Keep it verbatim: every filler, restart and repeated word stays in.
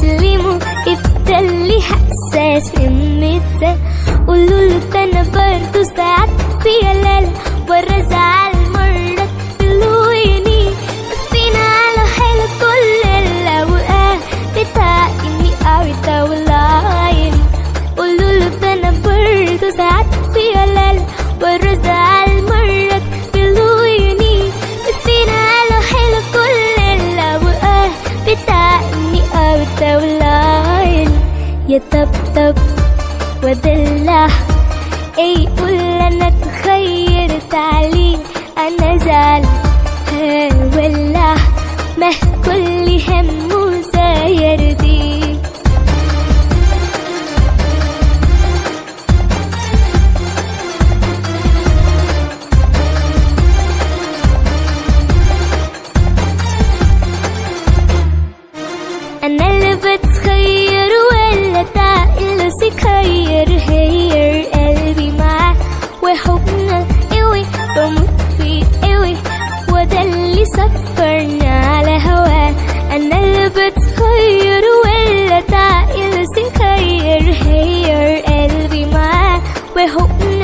استسلموا افتلي حساس همتها. قولوله ده انا برضه ساعات فيا لالا برا زعل مرة تلويني فينا على حالة كل الاوقات بتعقني قوي طولعيني. قولوله ده انا برضه ساعات فيا لالا برا زعل مرة تلويني فينا على حالة كل الاوقات بتعقني قوي طولعيني. يا طبطب ودلع اي قول انا اتخيرت عليه انا زعل هولع ما كل همه زاير دي. انا اللي بتخير ولا تعقل سكير هير قلبي معاه وحبنا قوي بموت فيه قوي وده اللي سفرنا على هواه. انا اللي بتخير ولا تعقل سكير هير قلبي معاه وحبنا